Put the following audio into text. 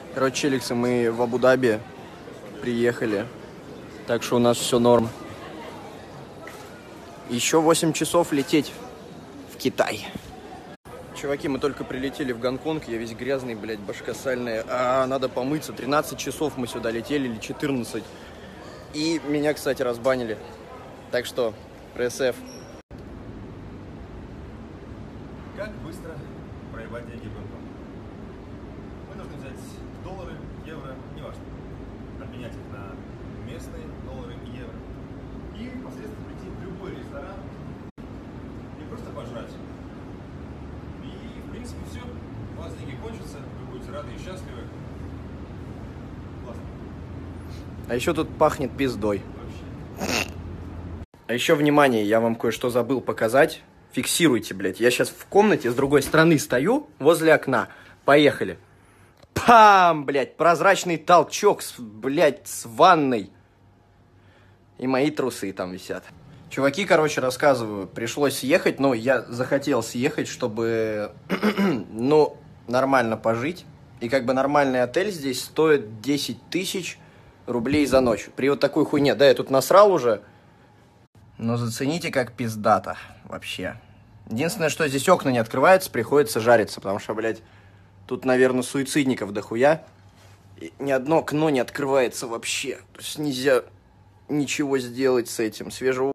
Короче, челиксы, мы в Абу-Даби приехали, так что у нас все норм. Еще 8 часов лететь в Китай. Чуваки, мы только прилетели в Гонконг, я весь грязный, блядь, башка сальная. Надо помыться. 13 часов мы сюда летели, или 14. И меня, кстати, разбанили. Так что, РСФ. Как быстро проебать деньги в Гонконг? Мы нужно взять доллары, евро, неважно. Обменять их на местные доллары и евро. И впоследствии прийти в любой ресторан и просто пожрать. И, в принципе, все. У вас деньги кончатся, вы будете рады и счастливы. Классно. А еще тут пахнет пиздой. Вообще. А еще, внимание, я вам кое-что забыл показать. Фиксируйте, блядь. Я сейчас в комнате с другой стороны стою, возле окна. Поехали. Пам, блядь, прозрачный толчок, блядь, с ванной. И мои трусы там висят. Чуваки, короче, рассказываю, пришлось съехать, но я захотел съехать, чтобы, ну, нормально пожить. И как бы нормальный отель здесь стоит 10 тысяч рублей за ночь. При вот такой хуйне. Да, я тут насрал уже. Но зацените, как пиздато вообще. Единственное, что здесь окна не открываются, приходится жариться, потому что, блядь, тут, наверное, суицидников дохуя. И ни одно окно не открывается вообще. То есть нельзя ничего сделать с этим. Свежего